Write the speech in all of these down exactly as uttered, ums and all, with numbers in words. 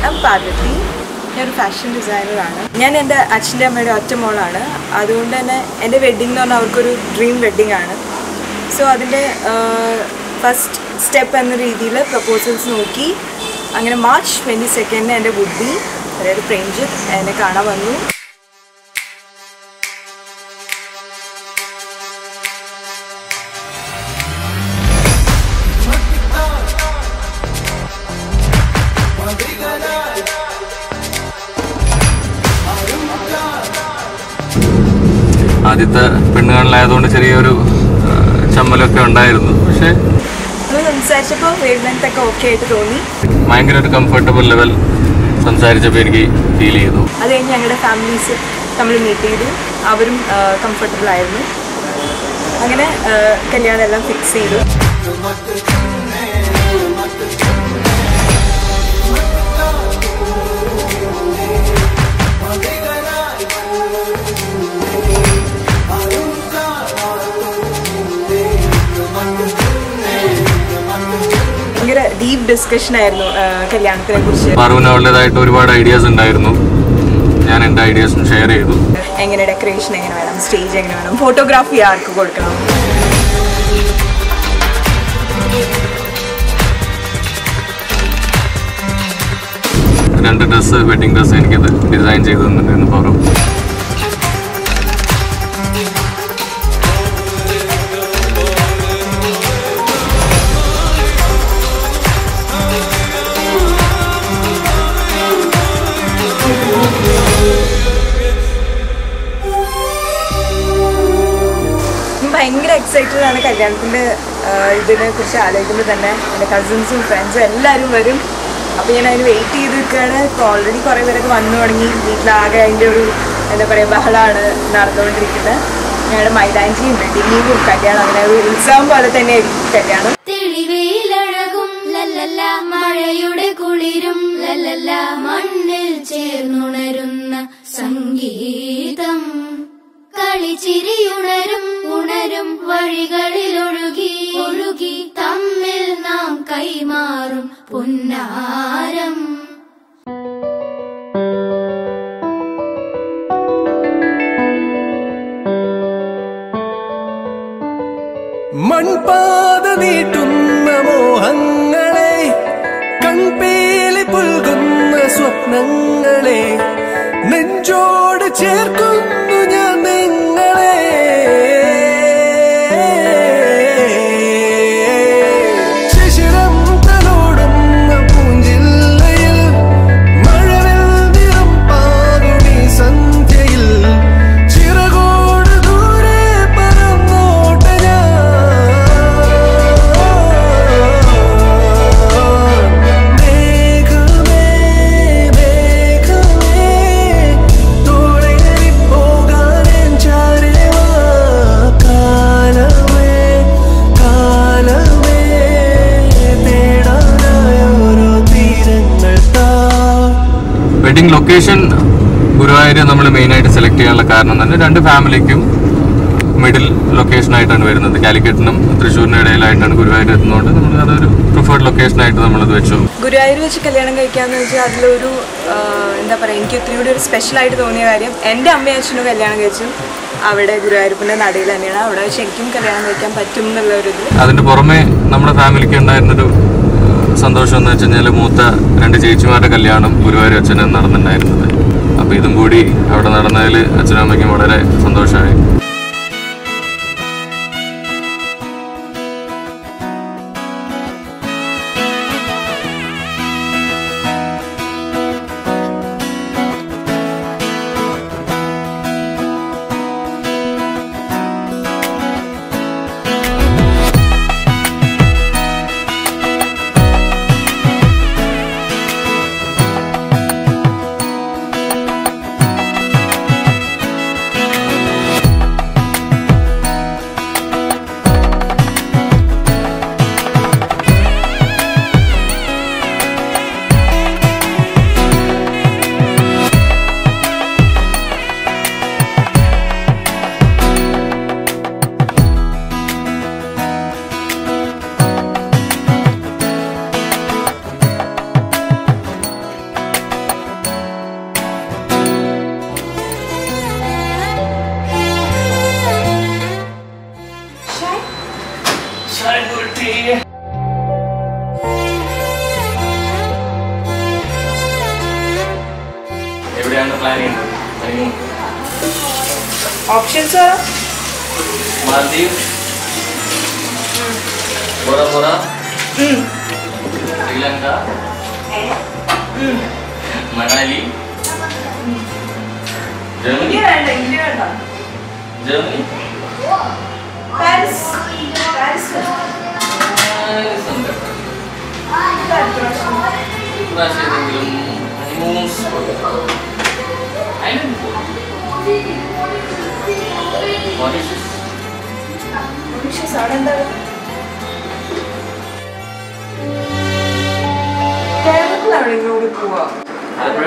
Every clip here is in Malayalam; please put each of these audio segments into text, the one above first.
I'm Parvati. I'm a fashion designer. I'm a Achinde അതുകൊണ്ട് തന്നെ എൻ്റെ വെഡിങ് എന്ന് പറഞ്ഞാൽ അവർക്കൊരു ഡ്രീം വെഡിങ് ആണ്. സോ അതിൻ്റെ ഫസ്റ്റ് സ്റ്റെപ്പ് എന്ന രീതിയിൽ പ്രപ്പോസൽസ് നോക്കി അങ്ങനെ മാർച്ച് ട്വൻറ്റി സെക്കൻഡിന് എൻ്റെ ബുദ്ധി അതായത് പ്രേംജിത്ത് എന്നെ കാണാൻ വന്നു. ആദ്യത്തെ പെണ്ണുകാണലായതുകൊണ്ട് ചെറിയൊരു ചമ്മലൊക്കെ ഉണ്ടായിരുന്നു. പക്ഷേ സംസാരിച്ചപ്പോൾ വേവ്ലെങ്ത് ഒക്കെ ഓക്കെ ആയിട്ട് തോന്നി. ഭയങ്കര ഒരു കംഫർട്ടബിൾ ലെവൽ സംസാരിച്ചപ്പോൾ എനിക്ക് ഫീൽ ചെയ്തു. അത് കഴിഞ്ഞ് ഞങ്ങളുടെ ഫാമിലീസ് നമ്മൾ മീറ്റ് ചെയ്തു. അവരും കംഫർട്ടബിൾ ആയിരുന്നു. അങ്ങനെ കല്യാണം എല്ലാം ഫിക്സ് ചെയ്തു. ഭയങ്കര ഡീപ്പ് ഡിസ്കഷൻ ആയിരുന്നു കല്യാണത്തിനെ കുറിച്ച്. പാറുവിന് അവളുടേതായിട്ട് ഒരുപാട് ഐഡിയാസ് ഉണ്ടായിരുന്നു. ഞാൻ എൻ്റെ ഐഡിയാസും ഷെയർ ചെയ്തു. എങ്ങനെ ഡെക്കറേഷൻ എങ്ങനെ വേണം, സ്റ്റേജ് എങ്ങനെ വേണം, ഫോട്ടോഗ്രാഫി ആർക്ക് കൊടുക്കണം. രണ്ട് ഡ്രസ്സ് വെഡിങ് ഡ്രസ്സ് എനിക്കത് ഡിസൈൻ ചെയ്തു തന്നിട്ടുണ്ടായിരുന്നു പാറു. ഭയങ്കര എക്സൈറ്റഡ് ആണ് കല്യാണത്തിൻ്റെ ഇതിനെ കുറിച്ച് ആലോചിക്കുമ്പോൾ തന്നെ. എൻ്റെ കസിൻസും ഫ്രണ്ട്സും എല്ലാവരും വരും. അപ്പോൾ ഞാൻ അതിന് വെയിറ്റ് ചെയ്ത് നിൽക്കുകയാണ്. ഇപ്പോൾ ഓൾറെഡി കുറേ പേരൊക്കെ വന്നു തുടങ്ങി. വീട്ടിലാകെ അതിൻ്റെ ഒരു എന്താ പറയുക ബഹളമാണ് നടന്നുകൊണ്ടിരിക്കുന്നത്. ഞങ്ങളുടെ മൈലാഞ്ചിയും വെഡിങ്ങും കല്യാണം അങ്ങനെ ഒരു ഉത്സവം പോലെ തന്നെ ആയിരിക്കും കല്യാണം. മഴയുടെ കുളിരും മണ്ണിൽ ചേർന്നുണരുന്ന സംഗീതം കളിച്ചിരിയുണരും ഉണരും വഴികളിൽ ഒഴുകി ഒഴുകി തമ്മിൽ നാം കൈമാറും പുന്നാരം. മൺപാത നീട്ടുന്ന മോഹങ്ങളെ കൺപേലി പുൽകുന്ന സ്വപ്നങ്ങളെ നെഞ്ചോട് ചേർക്കുന്നു ഞാൻ നിങ്ങളെ. ശിശിരം തലോടുന്ന പൂഞ്ചില്ലയിൽ മഴവിൽ നിറം പാറുമീ സന്ധ്യയിൽ ചിറകോട് ദൂരെ പറന്നോട്ട ഞാൻ. മേഘമേ മേഘമേ തോളേറി പോകാൻ ചാരവാ കാലമേ കാലമേ തേടാനായ ഓരോ തീരങ്ങൾ താ. വെഡിങ് ലൊക്കേഷൻ ഗുരുവായൂർ നമ്മൾ മെയിനായിട്ട് സെലക്ട് ചെയ്യാനുള്ള കാരണം തന്നെ രണ്ട് ഫാമിലിക്കും മിഡിൽ ലൊക്കേഷനായിട്ടാണ് വരുന്നത്. കാലിക്കറ്റിനും തൃശ്ശൂരിനും ഇടയിലായിട്ടാണ് ഗുരുവായൂർ എത്തുന്നതുകൊണ്ട് നമ്മൾ അതൊരു പ്രിഫേർഡ് ലൊക്കേഷനായിട്ട് നമ്മളത് വെച്ചു. ഗുരുവായൂർ വെച്ച് കല്യാണം കഴിക്കാമെന്ന് വെച്ചാൽ അതിലൊരു എന്താ പറയുക എനിക്ക് ഒത്തിരി കൂടി ഒരു സ്പെഷ്യലായിട്ട് തോന്നിയ കാര്യം എൻ്റെ അമ്മയും അച്ഛനും കല്യാണം കഴിച്ചു അവിടെ ഗുരുവായൂരപ്പൻ്റെ നടയിൽ തന്നെയാണ്. അവിടെ വെച്ച് എനിക്കും കല്യാണം കഴിക്കാൻ പറ്റും എന്നുള്ളൊരിത്. അതിൻ്റെ പുറമെ നമ്മുടെ ഫാമിലിക്ക് ഉണ്ടായിരുന്നൊരു സന്തോഷം എന്ന് വെച്ച് കഴിഞ്ഞാൽ മൂത്ത രണ്ട് ചേച്ചിമാരുടെ കല്യാണം ഗുരുവായൂർ അച്ഛന് നടന്നിട്ടുണ്ടായിരുന്നത്. അപ്പോൾ ഇതും കൂടി അവിടെ നടന്നതിൽ അച്ഛനും അമ്മയ്ക്കും വളരെ സന്തോഷമായി. Options Maldives, Bora Bora, Sri Lanka, Manali, Germany, India വേണ്ട ഇന്ത്യ വേണ്ട ജർമ്മനി, പാരീസ് പാരീസ് ഏതെങ്കിലും ഹണിമൂൺസ് മൊറീഷ്യസ്. മൊറീഷ്യസ് അവിടെ എന്താ കേരളത്തിലാണ് ഇങ്ങോട്ട് പോവാ Alappuzha,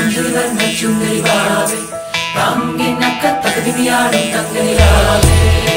Tangi nakka takdimiyaadu tanganiyaale